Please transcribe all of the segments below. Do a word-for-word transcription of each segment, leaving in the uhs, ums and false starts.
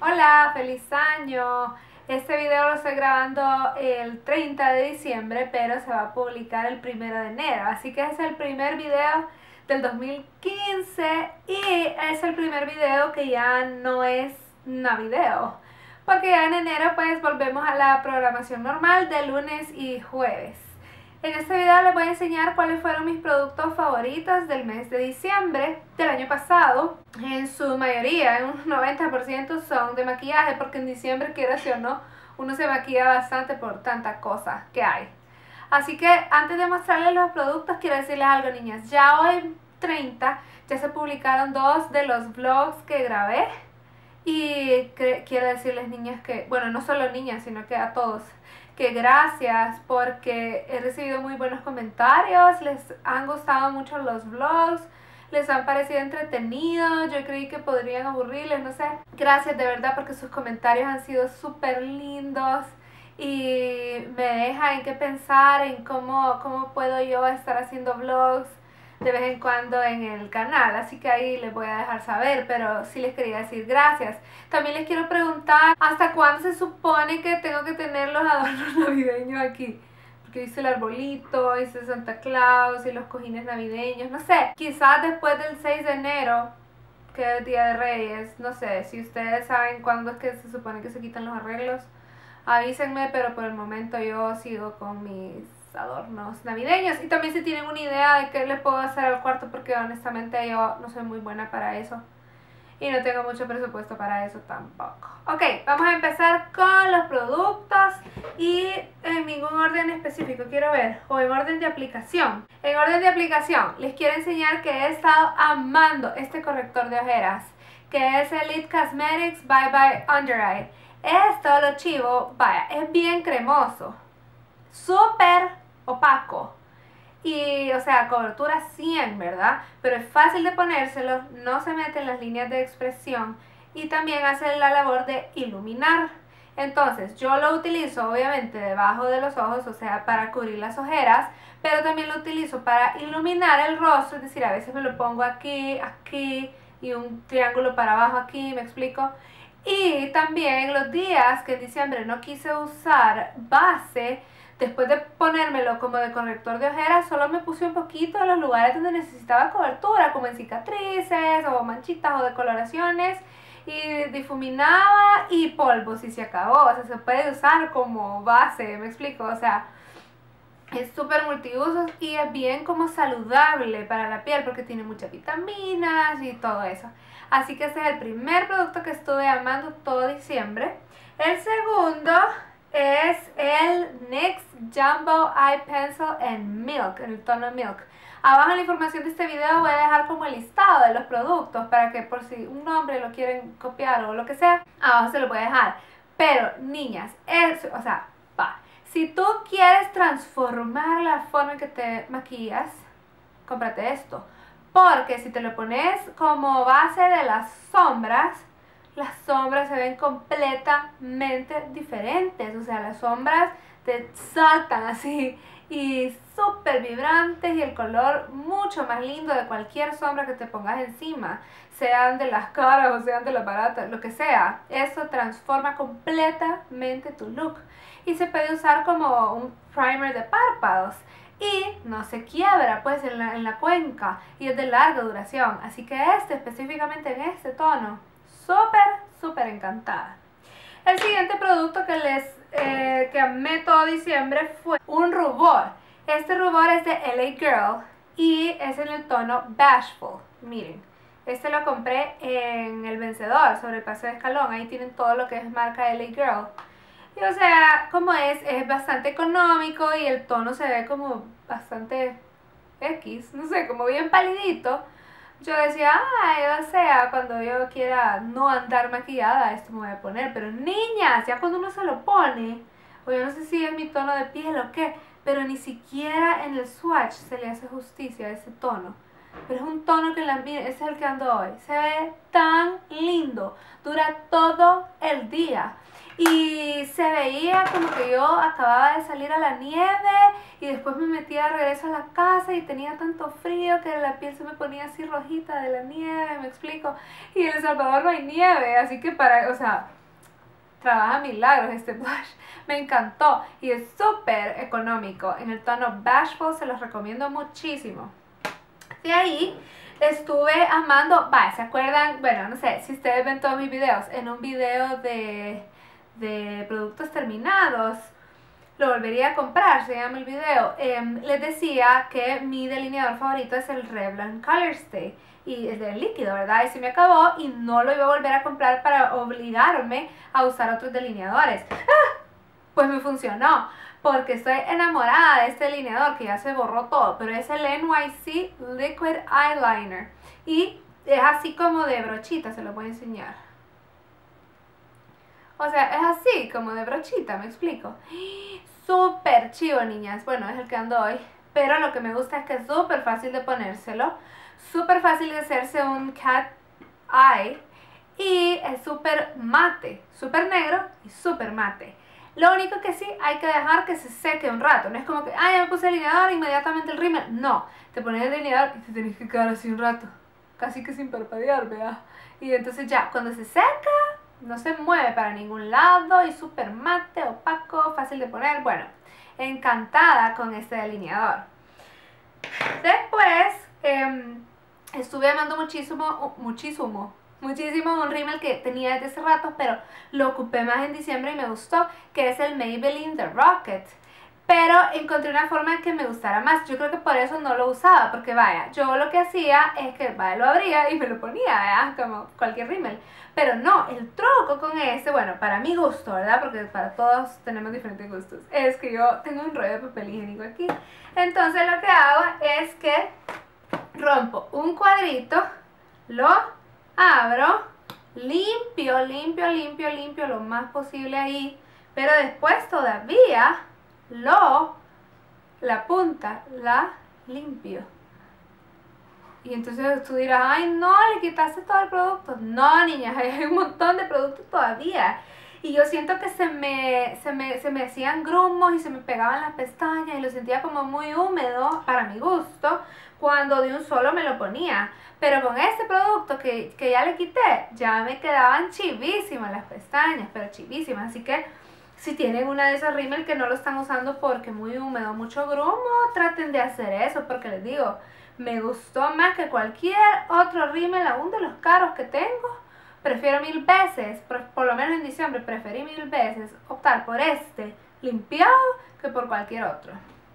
Hola, feliz año. Este video lo estoy grabando el treinta de diciembre, pero se va a publicar el primero de enero. Así que es el primer video del dos mil quince y es el primer video que ya no es navideo. Porque ya en enero pues volvemos a la programación normal de lunes y jueves. En este video les voy a enseñar cuáles fueron mis productos favoritos del mes de diciembre del año pasado. En su mayoría, en un noventa por ciento son de maquillaje, porque en diciembre, quiera o no, uno se maquilla bastante por tanta cosa que hay. Así que antes de mostrarles los productos, quiero decirles algo, niñas. Ya hoy treinta ya se publicaron dos de los vlogs que grabé. Y quiero decirles, niñas, que, bueno, no solo niñas, sino que a todos, que gracias, porque he recibido muy buenos comentarios, les han gustado mucho los vlogs, les han parecido entretenidos, yo creí que podrían aburrirles, no sé. Gracias de verdad, porque sus comentarios han sido súper lindos y me dejan en qué pensar, en cómo, cómo puedo yo estar haciendo vlogs de vez en cuando en el canal, así que ahí les voy a dejar saber, pero sí les quería decir gracias. También les quiero preguntar hasta cuándo se supone que tengo que tener los adornos navideños aquí, porque hice el arbolito, hice Santa Claus y los cojines navideños, no sé, quizás después del seis de enero, que es Día de Reyes, no sé, si ustedes saben cuándo es que se supone que se quitan los arreglos, avísenme, pero por el momento yo sigo con mis adornos navideños. Y también si tienen una idea de qué le puedo hacer al cuarto, porque honestamente yo no soy muy buena para eso y no tengo mucho presupuesto para eso tampoco. Ok, vamos a empezar con los productos y en ningún orden específico, quiero ver, o en orden de aplicación. En orden de aplicación les quiero enseñar que he estado amando este corrector de ojeras, que es el It Cosmetics Bye Bye Under Eye. Esto, lo chivo, vaya, es bien cremoso, súper opaco y, o sea, cobertura cien, ¿verdad? Pero es fácil de ponérselo, no se mete en las líneas de expresión y también hace la labor de iluminar. Entonces, yo lo utilizo obviamente debajo de los ojos, o sea, para cubrir las ojeras, pero también lo utilizo para iluminar el rostro, es decir, a veces me lo pongo aquí, aquí y un triángulo para abajo aquí, ¿me explico? Y también los días que en diciembre no quise usar base, después de ponérmelo como de corrector de ojeras, solo me puse un poquito en los lugares donde necesitaba cobertura, como en cicatrices o manchitas o decoloraciones, y difuminaba y polvos y se acabó. O sea, se puede usar como base, me explico, o sea, es súper multiusos y es bien como saludable para la piel porque tiene muchas vitaminas y todo eso. Así que este es el primer producto que estuve amando todo diciembre. El segundo es el NYX Jumbo Eye Pencil en Milk, en el tono Milk. Abajo en la información de este video voy a dejar como el listado de los productos para que por si un nombre lo quieren copiar o lo que sea, abajo se lo voy a dejar. Pero niñas, es, o sea, va. Si tú quieres transformar la forma en que te maquillas, cómprate esto. Porque si te lo pones como base de las sombras, las sombras se ven completamente diferentes. O sea, las sombras te saltan así y súper vibrantes y el color mucho más lindo de cualquier sombra que te pongas encima, sean de las caras o sean de las baratas, lo que sea. Eso transforma completamente tu look y se puede usar como un primer de párpados y no se quiebra pues en la, en la cuenca y es de larga duración. Así que este, específicamente en este tono, súper, súper encantada. El siguiente producto que les eh, que amé todo diciembre fue un rubor. Este rubor es de L A Girl y es en el tono Bashful. Miren, este lo compré en El Vencedor, sobre el Paseo de Escalón. Ahí tienen todo lo que es marca L A Girl. Y o sea, como es, es bastante económico y el tono se ve como bastante X, no sé, como bien palidito. Yo decía, ay, o sea, cuando yo quiera no andar maquillada, esto me voy a poner. Pero niñas, ya cuando uno se lo pone, o yo no sé si es mi tono de piel o qué, pero ni siquiera en el swatch se le hace justicia a ese tono. Pero es un tono que la mire, ese es el que ando hoy. Se ve tan lindo, dura todo el día. y se veía como que yo acababa de salir a la nieve y después me metía de regreso a la casa y tenía tanto frío que la piel se me ponía así rojita de la nieve, me explico. Y en El Salvador no hay nieve, así que para, o sea, trabaja milagros este blush. Me encantó y es súper económico. En el tono Bashful se los recomiendo muchísimo. De ahí estuve amando, va, ¿se acuerdan? Bueno, no sé si ustedes ven todos mis videos. En un video de, de productos terminados, lo volvería a comprar, se llama el video. Eh, les decía que mi delineador favorito es el Revlon Color Stay. Y es de líquido, ¿verdad? Y se me acabó y no lo iba a volver a comprar para obligarme a usar otros delineadores. ¡Ah! Pues me funcionó, porque estoy enamorada de este delineador que ya se borró todo, pero es el N Y C Liquid Eyeliner y es así como de brochita, se lo voy a enseñar. O sea, es así como de brochita, me explico. Súper chivo, niñas. Bueno, es el que ando hoy, pero lo que me gusta es que es súper fácil de ponérselo, súper fácil de hacerse un cat eye y es súper mate, súper negro y súper mate. Lo único que sí, hay que dejar que se seque un rato. No es como que, ah, ya me puse el delineador, inmediatamente el rímel. No, te pones el delineador y te tenés que quedar así un rato. Casi que sin parpadear, ¿verdad? Y entonces ya, cuando se seca, no se mueve para ningún lado y súper mate, opaco, fácil de poner. Bueno, encantada con este delineador. Después, eh, estuve amando muchísimo, muchísimo, muchísimo un rímel que tenía desde hace rato, pero lo ocupé más en diciembre y me gustó, que es el Maybelline The Rocket. Pero encontré una forma que me gustara más. Yo creo que por eso no lo usaba, porque vaya, yo lo que hacía es que vaya, lo abría y me lo ponía, ¿verdad? Como cualquier rímel. Pero no, el truco con este, bueno, para mi gusto, ¿verdad? Porque para todos tenemos diferentes gustos. Es que yo tengo un rollo de papel higiénico aquí. Entonces lo que hago es que rompo un cuadrito, lo abro, limpio, limpio, limpio, limpio lo más posible ahí, pero después todavía lo, la punta, la limpio. Y entonces tú dirás, ay no, le quitaste todo el producto. No, niñas, hay un montón de productos todavía. Y yo siento que se me, se me, se me hacían grumos y se me pegaban las pestañas y lo sentía como muy húmedo para mi gusto cuando de un solo me lo ponía. Pero con este producto que, que ya le quité, ya me quedaban chivísimas las pestañas, pero chivísimas. Así que si tienen una de esas rímel que no lo están usando porque muy húmedo, mucho grumo, traten de hacer eso, porque les digo, me gustó más que cualquier otro rímel, aún de los caros que tengo. Prefiero mil veces, por, por lo menos en diciembre, preferí mil veces optar por este limpiado que por cualquier otro.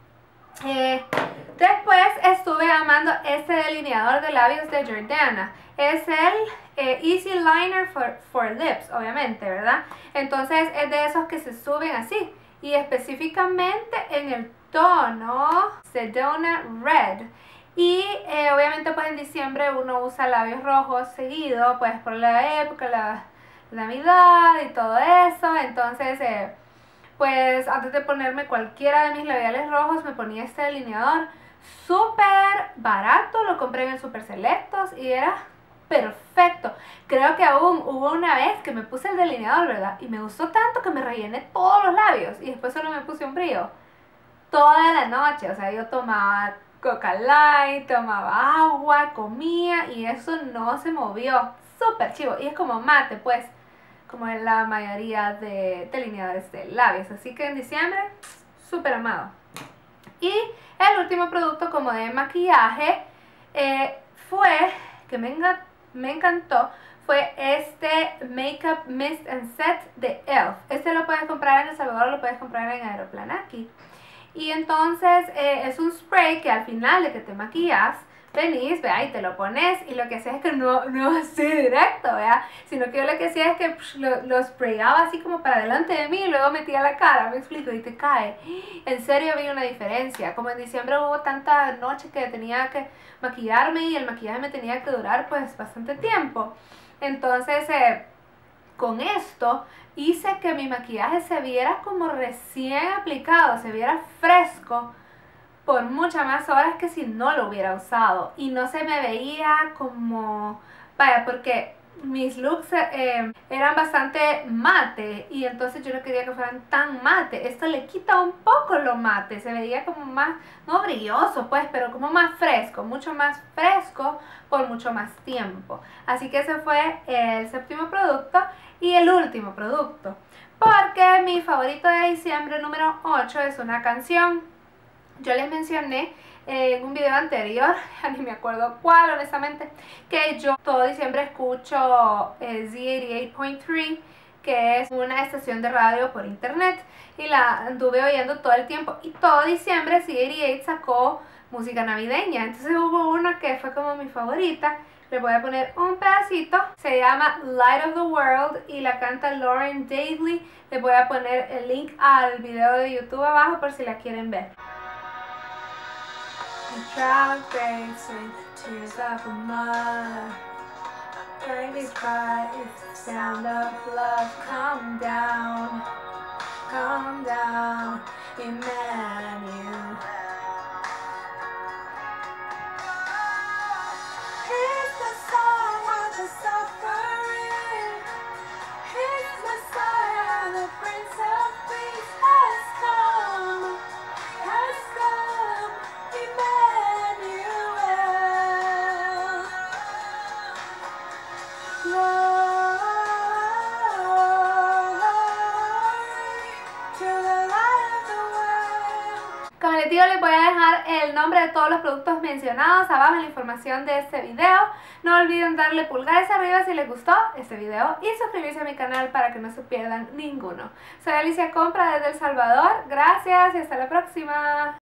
Eh, después estuve amando este delineador de labios de Jordana. Es el eh, Easy Liner for, for Lips, obviamente, ¿verdad? Entonces es de esos que se suben así. Y específicamente en el tono Sedona Red. Y eh, obviamente pues en diciembre uno usa labios rojos seguido, pues por la época, la, la Navidad y todo eso. Entonces eh, pues antes de ponerme cualquiera de mis labiales rojos me ponía este delineador súper barato, lo compré en el Super Selectos y era perfecto. Creo que aún hubo una vez que me puse el delineador, ¿verdad? Y me gustó tanto que me rellené todos los labios y después solo me puse un brillo toda la noche. O sea, yo tomaba Coca Light, tomaba agua, comía y eso no se movió. Súper chivo. Y es como mate, pues, como en la mayoría de delineadores de labios. Así que en diciembre, súper amado. Y el último producto como de maquillaje eh, fue, que me, enga me encantó, fue este Makeup Mist and Set de E L F. Este lo puedes comprar en El Salvador, lo puedes comprar en Aeroplan aquí. Y entonces eh, es un spray que al final de que te maquillas, venís, vea, y te lo pones y lo que hacía es que no, no así directo, vea, sino que yo lo que hacía es que psh, lo, lo sprayaba así como para delante de mí y luego metía la cara, me explico, y te cae. En serio vi una diferencia. Como en diciembre hubo tanta noche que tenía que maquillarme y el maquillaje me tenía que durar pues bastante tiempo. Entonces eh, con esto hice que mi maquillaje se viera como recién aplicado, se viera fresco por muchas más horas que si no lo hubiera usado. Y no se me veía como, vaya, porque mis looks eh, eran bastante mate y entonces yo no quería que fueran tan mate. Esto le quita un poco lo mate, se veía como más, no brilloso pues, pero como más fresco, mucho más fresco por mucho más tiempo. Así que ese fue el séptimo producto y el último producto, porque mi favorito de diciembre número ocho es una canción. Yo les mencioné en un video anterior, ya ni me acuerdo cuál honestamente, que yo todo diciembre escucho eh, Z ochenta y ocho punto tres, que es una estación de radio por internet, y la anduve oyendo todo el tiempo, y todo diciembre Z ochenta y ocho sacó música navideña. Entonces hubo una que fue como mi favorita. Le voy a poner un pedacito, se llama Light of the World y la canta Lauren Daigley. Les voy a poner el link al video de YouTube abajo por si la quieren ver. A proud face with tears of a mother, baby's cry is the sound of love. Calm down, calm down, Emmanuel. Here's the song of the suffering, here's Messiah, the Prince of Peace has come, has come, Emmanuel. Como les digo, les voy a dejar el nombre de todos los productos mencionados abajo en la información de este video. No olviden darle pulgares arriba si les gustó este video y suscribirse a mi canal para que no se pierdan ninguno. Soy Alicia Compra desde El Salvador. Gracias y hasta la próxima.